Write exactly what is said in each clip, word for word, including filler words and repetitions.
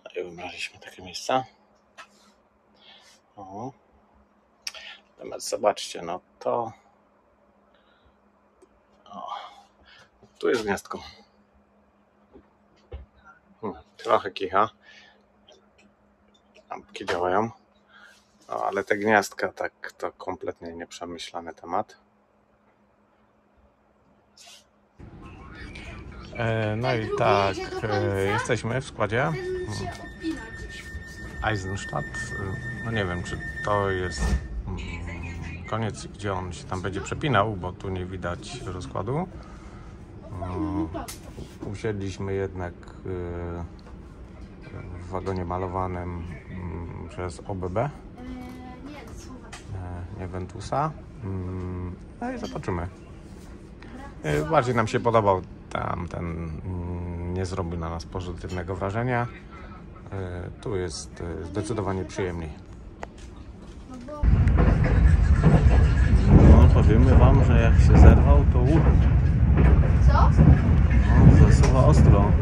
I wybraliśmy takie miejsca. O. Natomiast zobaczcie, no to... O. Tu jest gniazdko. Hmm, trochę kicha. Lampki działają. No, ale te gniazdka, tak, to kompletnie nieprzemyślany temat. No i tak, jesteśmy w składzie Eisenstadt. No nie wiem, czy to jest koniec, gdzie on się tam będzie przepinał, bo tu nie widać rozkładu. Usiedliśmy jednak w wagonie malowanym przez O B B, nie Ventusa. No i zobaczymy. Bardziej nam się podobał tamten, nie zrobił na nas pozytywnego wrażenia. Tu jest zdecydowanie przyjemniej. No, powiemy wam, że jak się zerwał, to łód. Co? No, zasuwa ostro.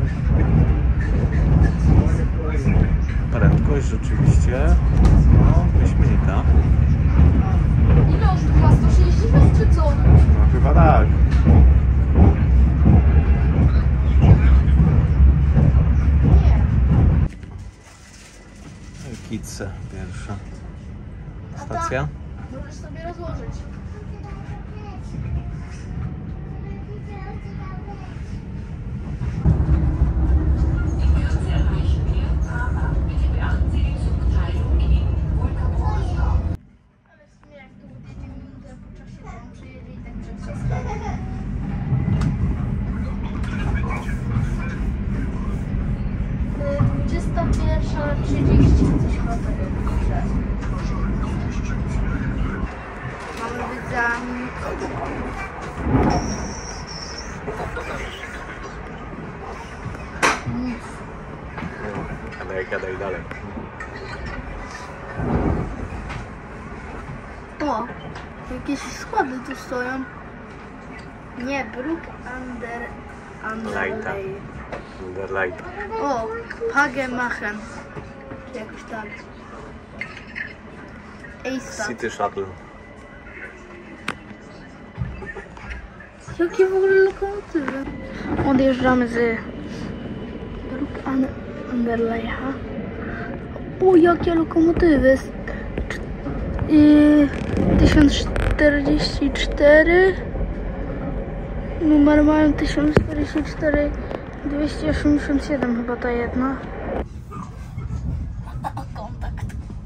Prędkość rzeczywiście, no, wyśmienita. Ile on tu ma? sto sześćdziesiąt czy co? No chyba tak. Kice, pierwsza stacja. Możesz sobie rozłożyć. Ale w sumie jak tu odjedzie minutę po czasie, to on przyjedzie i tak przez dwudziesta pierwsza trzydzieści, coś chyba takiego pisze. Mamy być za nic. Gadaj, gadaj dalej. O, jakieś składy tu stoją. Nie, Brook Under... Underlay. Underlight. O, Pagemachen. Czy jakoś tak. Eista. City Shuttle. Jakie w ogóle lokomotywy? Odjeżdżamy z Brook Underlaya. O, jakie lokomotywy. Yy, tysiąc czterdzieści cztery. Numer mają tysiąc czterdzieści cztery, dwieście osiemdziesiąt siedem chyba ta jedna. Kontakt.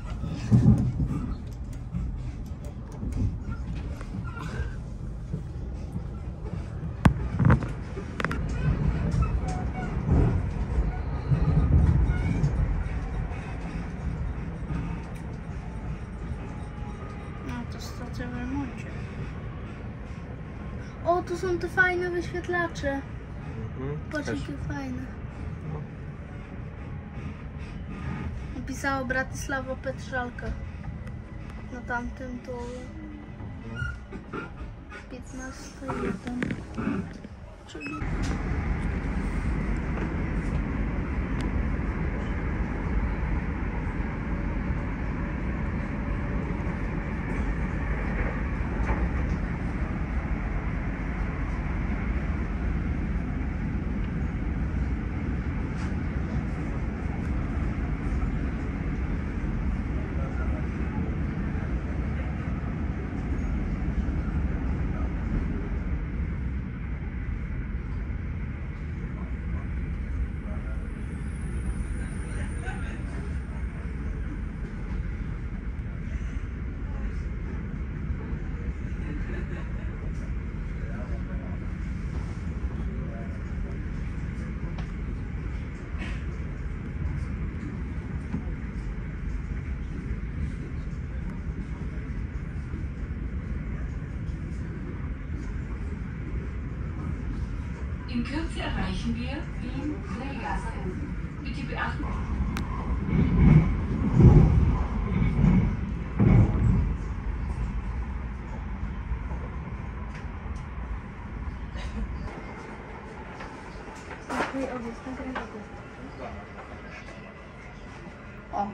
No to stacja w remoncie. O, tu są te fajne wyświetlacze. Mhm, Patrz, też. jakie fajne. Napisało Bratysława Petrzalka. Na tamtym to piętnaście jeden. Czyli... In Kürze erreichen wir Wien-Leergasse. Bitte beachten. O.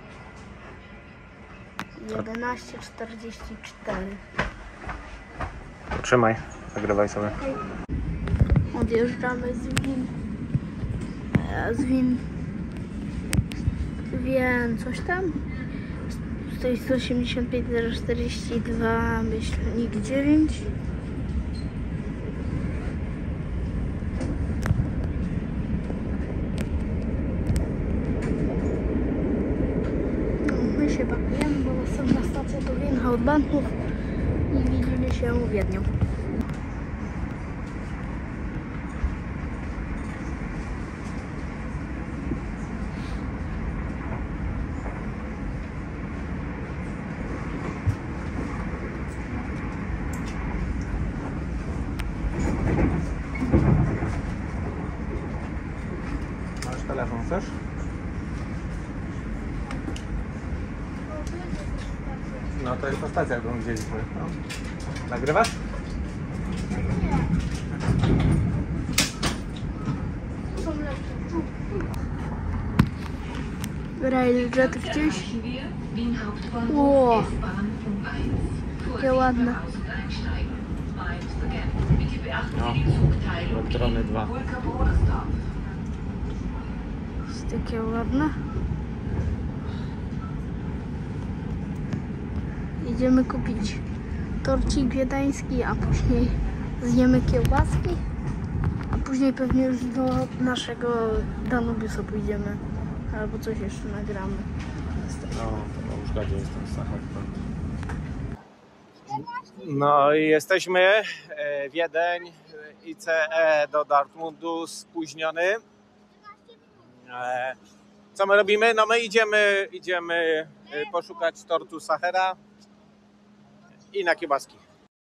jedenaście czterdzieści cztery. Trzymaj, nagrywaj sobie. Odjeżdżamy z Win. E, Z Win. Wiem, coś tam. sto osiemdziesiąt pięć zero czterdzieści dwa myślnik dziewięć. My się pakujemy, bo następna stacja to Wien od banków i widzimy się w Wiedniu. Masz telefon, chcesz? No to jest ta stacja, którą widzieliśmy. No. Nagrywasz? Railjet gdzieś. Wien Hauptbahnhof, Wow. S-Bahn um eins. Jakie ładne. Einsteigen. eins again. Bitte beachten No. Sie die Zugteilung. Elektrony dwa. Vulkaboderstad. Jest takie ładne. Idziemy kupić torcik wiedeński, a później zjemy kiełbaski, a później pewnie już do naszego Danubiusa pójdziemy, albo coś jeszcze nagramy. No, to już gadzie jestem w Sachach. No i jesteśmy, e, Wiedeń, I C E do Dortmundu spóźniony. E, co my robimy? No my idziemy, idziemy e, poszukać tortu Sachera i na kiełbaski.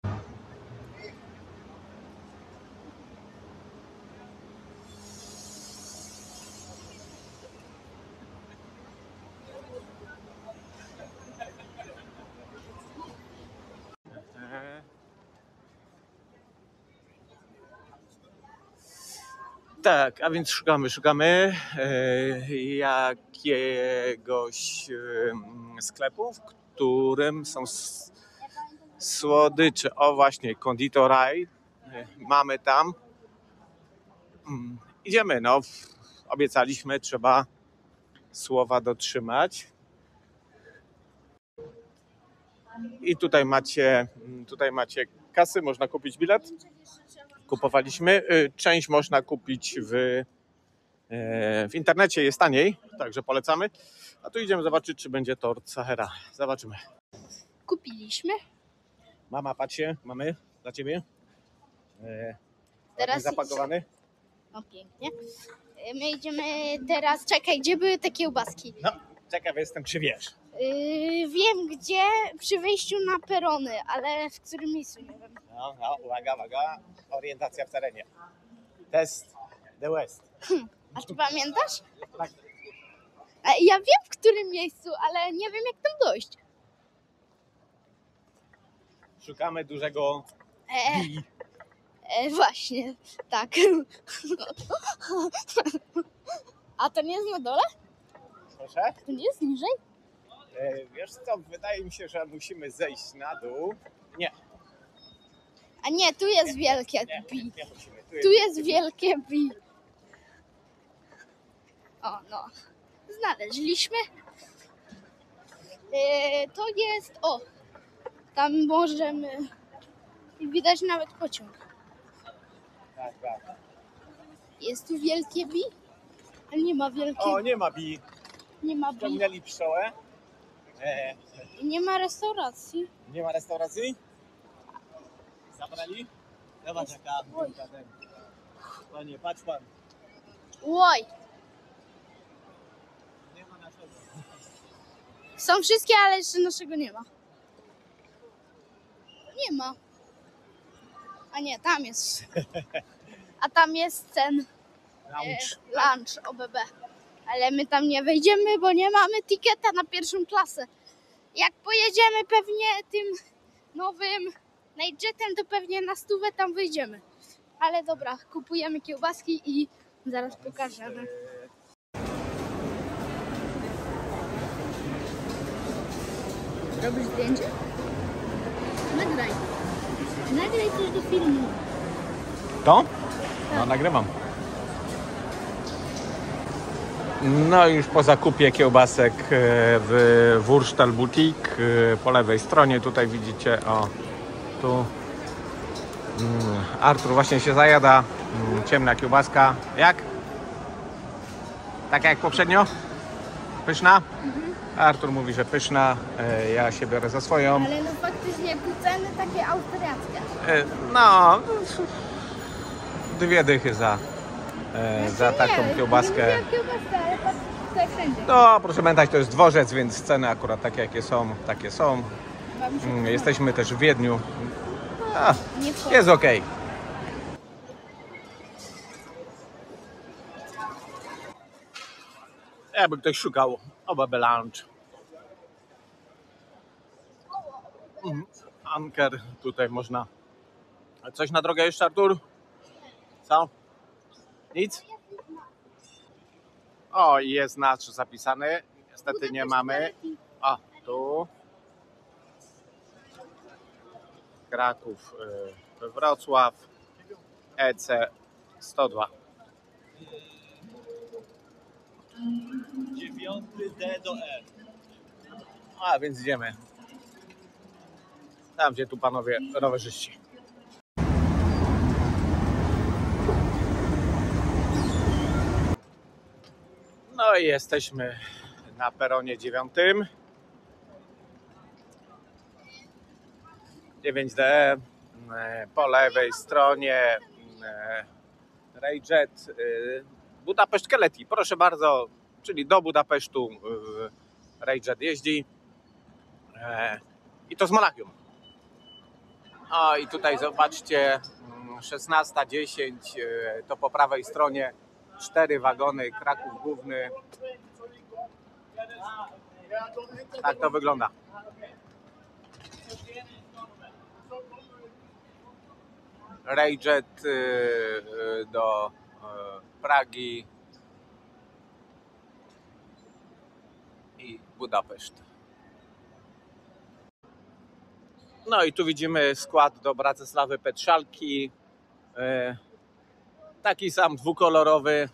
Tak, a więc szukamy, szukamy e, jakiegoś e, sklepu, w którym są s- słodycze. O właśnie, konditoraj. E, mamy tam. Mm, idziemy, no. Obiecaliśmy, trzeba słowa dotrzymać. I tutaj macie, tutaj macie kasy, można kupić bilet. Kupowaliśmy. Część można kupić w, w internecie, jest taniej, także polecamy. A tu idziemy zobaczyć, czy będzie tort Sachera. Zobaczymy. Kupiliśmy. Mama, patrzcie, mamy dla ciebie. E, Teraz zapakowany. No pięknie. My idziemy teraz, czekaj, gdzie były te kiełbaski? No, ciekaw jestem, czy wiesz. Yy, wiem gdzie, przy wejściu na perony, ale w którym miejscu nie wiem. No, no, uwaga, uwaga. Orientacja w terenie. Test the West. A ty pamiętasz? Tak. E, Ja wiem w którym miejscu, ale nie wiem jak tam dojść. Szukamy dużego E, i e, właśnie, tak. A to nie jest na dole? proszę. To nie jest niżej? E, wiesz co, wydaje mi się, że musimy zejść na dół. Nie, A nie, tu jest wielkie nie, bi. nie musimy. Tu Tu jest wielkie bi. O, no. Znaleźliśmy. E, to jest, o, tam możemy, widać nawet pociąg. Tak, tak. Jest tu wielkie bi, ale nie ma wielkiego, O, nie ma bi. nie ma bi, Ściągnęli pszczołę. E, nie ma restauracji. nie ma restauracji. Zabrali? Zobacz jaka wielka ten. Panie, patrz pan. Oj, Nie ma naszego. są wszystkie, ale jeszcze naszego nie ma. Nie ma. A nie, tam jest. A tam jest ten e, Lounge. lunch O B B. Ale my tam nie wejdziemy, bo nie mamy ticketa na pierwszą klasę. Jak pojedziemy pewnie tym nowym Nightjetem, to pewnie na stówę tam wyjdziemy. Ale dobra, kupujemy kiełbaski i zaraz pokażemy. Robisz zdjęcie? Nagraj. Nagraj coś do filmu. To? No, nagrywam. No już po zakupie kiełbasek w Wurstel Boutique po lewej stronie, tutaj widzicie, o tu Artur właśnie się zajada, ciemna kiełbaska. Jak? Tak jak poprzednio? Pyszna? Mhm. Artur mówi, że pyszna, ja się biorę za swoją. Ale no faktycznie tu ceny takie austriackie. No, dwie dychy za, za taką kiełbaskę. No, proszę pamiętać, to jest dworzec, więc ceny akurat takie jakie są, takie są. Jesteśmy też w Wiedniu. A, jest ok. Jakby ktoś szukał O B B Lounge. Anker, tutaj można. Coś na drogę jeszcze, Artur? Co? Nic? O, jest nasz zapisany. Niestety nie mamy. O, tu. Kraków, Wrocław, E C sto dwa. dziewiąty D do E. A, więc idziemy. Tam, gdzie tu panowie rowerzyści. No i jesteśmy na peronie dziewiątym. dziewięć D. Po lewej stronie Rejjet Budapeszt Keleti. Proszę bardzo, czyli do Budapesztu Rejjet jeździ. I to z Monachium. O, i tutaj zobaczcie, szesnasta dziesięć, to po prawej stronie cztery wagony, Kraków Główny. Tak to wygląda. Rejjet do Pragi i Budapeszt. No i tu widzimy skład do Bratysławy Petrzalki. Taki sam dwukolorowy.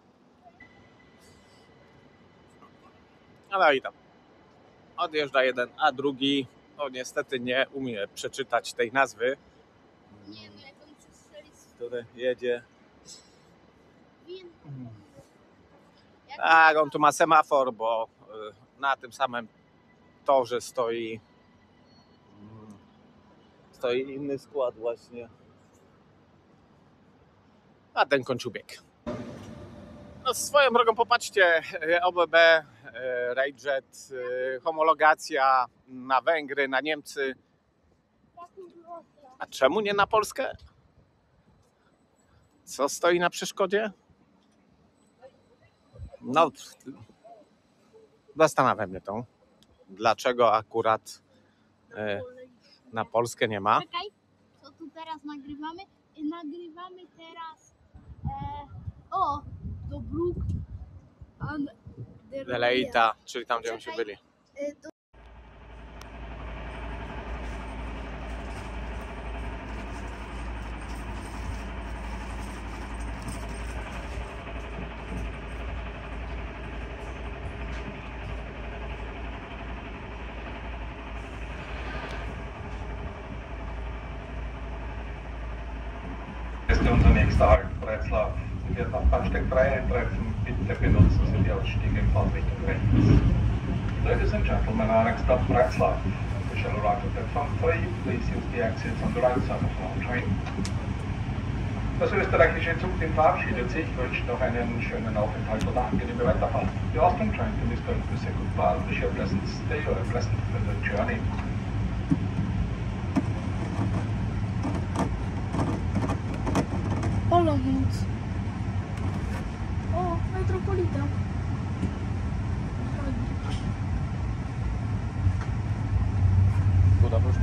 No i tam odjeżdża jeden, a drugi, no niestety nie umie przeczytać tej nazwy. Nie, no jak on strzeli z... Który jedzie. Win. Tak, on tu ma semafor, bo na tym samym torze stoi stoi inny skład właśnie. A ten kończył bieg. No swoją drogą popatrzcie, O B B, Rejjet, homologacja na Węgry, na Niemcy. A czemu nie na Polskę? Co stoi na przeszkodzie? No, zastanawia mnie to. Dlaczego akurat na Polskę nie ma? Czekaj, co tu teraz nagrywamy? Nagrywamy teraz e, o, do Brook and De Leita, czyli tam, gdzie myśmy byli. E, do... Ist unser nächster Halt, Bretzlar. Sie wird nach Bahnsteig drei eintreffen. Bitte benutzen Sie die Ausstiege in Fahrtrichtung rechts. Ladies and gentlemen, our next stop, Bretzlar. We shall arrive at platform three. Please use the exits on the right side of our train. Das österreichische Zugteam verabschiedet sich, wünscht noch einen schönen Aufenthalt oder angenehme Weiterfahrt. The Austrian train team is going to say goodbye. Wish you a pleasant stay or a pleasant journey. Olomouc. O, Metropolitan. Budapeszt.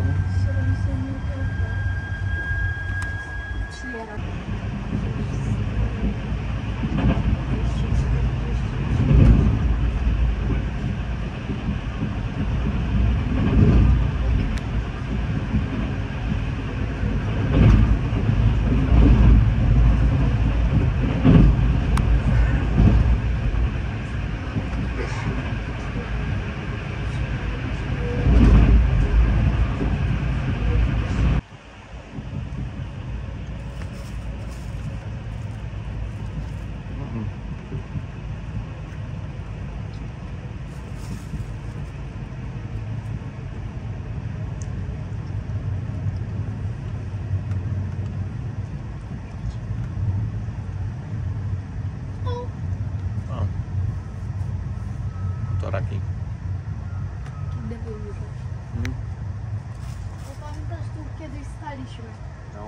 Raki. Kiedy były Hmm. Bo pamiętasz, tu kiedyś staliśmy. No.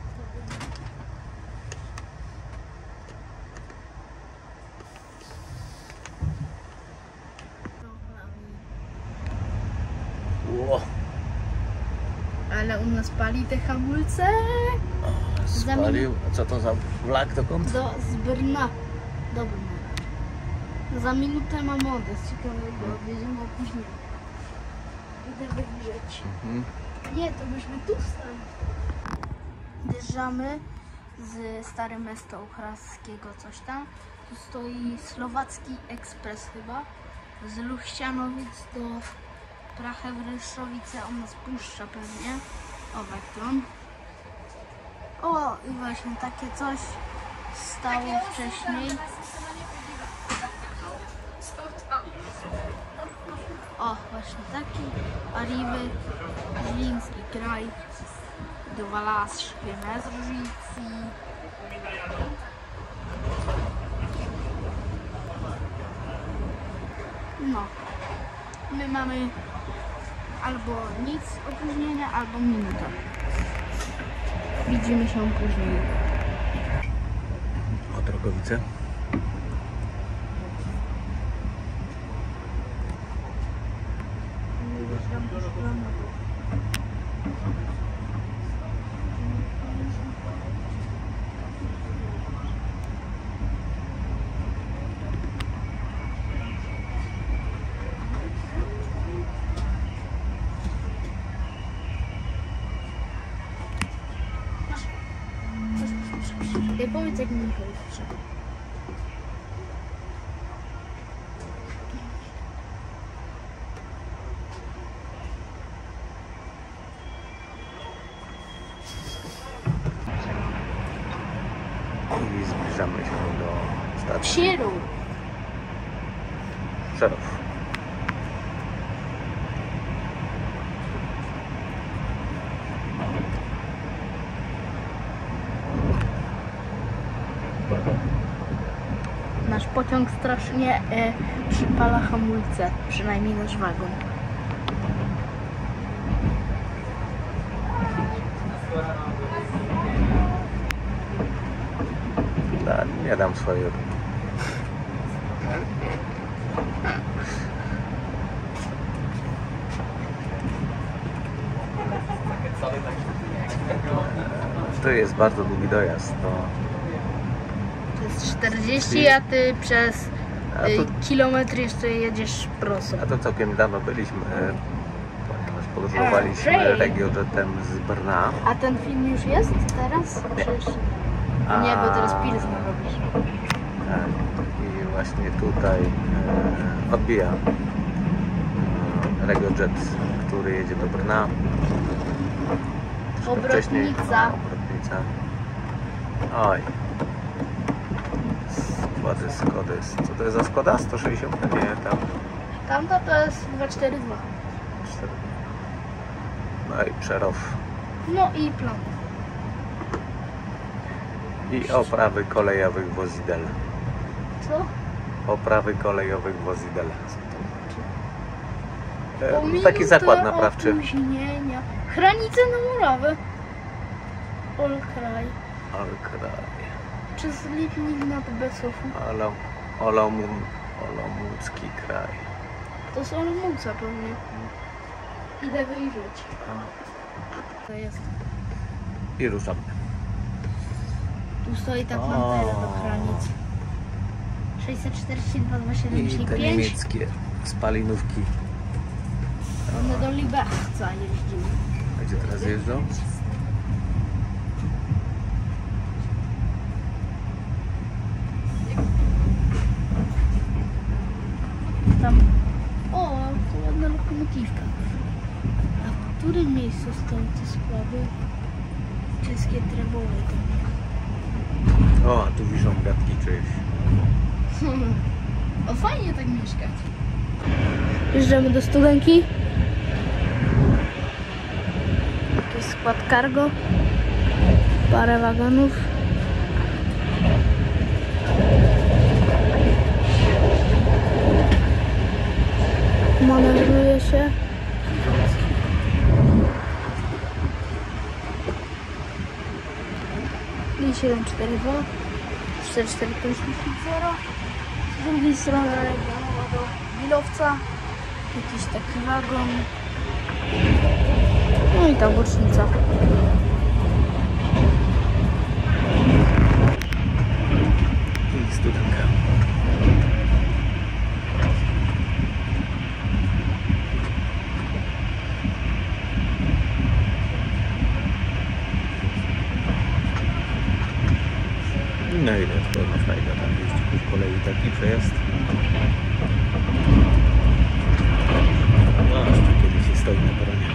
Ło. Ale u nas pali te hamulce Spalił. A co to za vlak dokąd? do, z Brna. Do Brna. Za minutę mam odjazd ciekawego, odjedziemy opóźnienie. Idę wygrzeć. Mhm. Nie, to byśmy tu stali. Wjeżdżamy z Stare Mesto Uchralskiego, coś tam. Tu stoi Słowacki Ekspres chyba. Z Luchścianowic do Prachę-Wryszowice. On nas puszcza pewnie. O, Vectron. O, i właśnie takie coś stało wcześniej. O, właśnie taki. Arriwy, Żliński kraj. Dwa lasy bez różnicy. No. My mamy albo nic opóźnienia, albo minutę. Widzimy się później. O, Drogowice. Ej, powiedz jak mi powiedz. I zbliżamy się do stacji Sierów. Przerów. Nasz pociąg strasznie e, przypala hamulce, przynajmniej nasz wagon. Da, nie dam swojej. To jest bardzo długi dojazd. To... To jest czterdzieści, a ty przez A y, to- kilometr jeszcze jedziesz prosto. A to całkiem dawno byliśmy, ponieważ podróżowaliśmy Ej. regiojetem z Brna. A ten film już jest teraz? Nie. Czy jeszcze? Nie, bo teraz Pilsner robisz. Tak. I właśnie tutaj e, odbija e, regiojet, który jedzie do Brna. Troszkę wcześniej. Obrotnica. O, obrotnica. Oj. Składy, Skody. Co to jest za Skoda? sto sześćdziesiąt? Nie, tam. Tamta to jest dwa cztery dwa. cztery. No i Przerów. No i plan. I oprawy kolejowych wozidel. Co? Oprawy kolejowych wozidel. E, Pomimo Taki zakład te naprawczy. Opóźnienia. Granice na Murawę. Ol kraj. Ol kraj. Przez Lipnik nad Besofu. Olo, Olomum, Olomoucki kraj. To są Olomouca pewnie. Idę wyjrzeć. To jest. I ruszamy. Tu stoi ta O. pantera do granic. sześćset czterdzieści dwa dwieście I siedemdziesiąt te pięć. niemieckie spalinówki. One do Libechca jeździły. A gdzie teraz jeżdżą? Sportivka. A w którym miejscu stoją te składy? Czeskie treboły. O, tu wiszą gadki czyjeś. O, fajnie tak mieszkać. Jeżdżamy do Studenki. Jakiś skład cargo. Parę wagonów. Manewruje się. I siedem cztery dwa, cztery cztery pięć zero. Z drugiej strony regionowa do Wilowca. Jakiś taki wagon. No i ta bocznica. I Studenka. No i to na frajda tam jeździ po kolei taki przejazd. No, jeszcze kiedyś się stoi na peronie.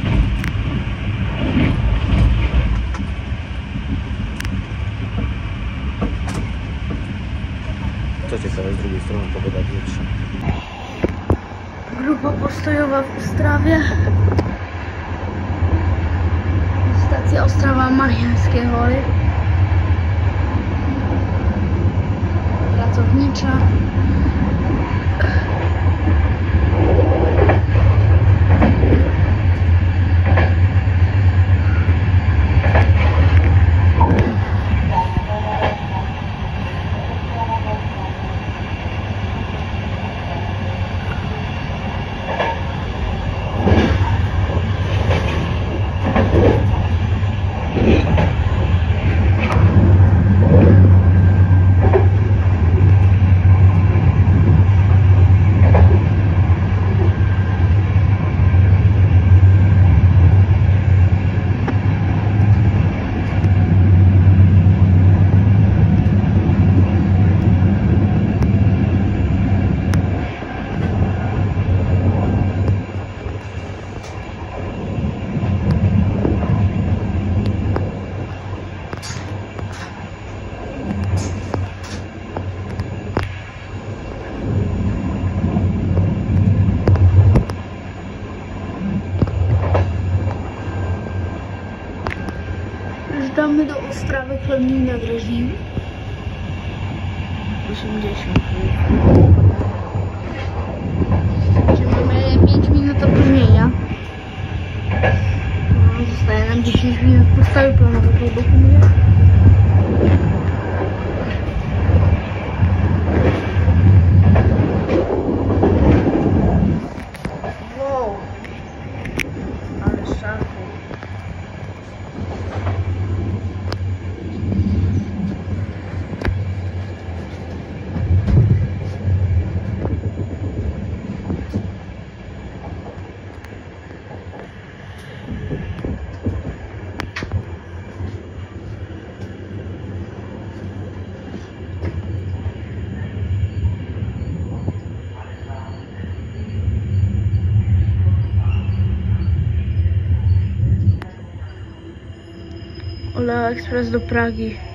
Co ciekawe, z drugiej strony pogoda wietrza. Grupa postojowa w Ostrawie. Stacja Ostrawa Mariańskie Wory. Pracownicza. Wjeżdżamy do Ostrawy Chlebnej nad Reżim. osiemdziesiąt. Czyli mamy pięć minut opóźnienia. No, zostaje nam dziesięć minut postawy planowego dokumentu. Wow. Ale szarpy. Oleo Express do Pragi.